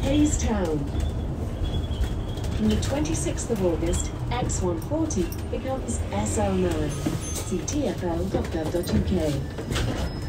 Hayes Town. From the 26th of August, X140 becomes SL9. See tfl.gov.uk.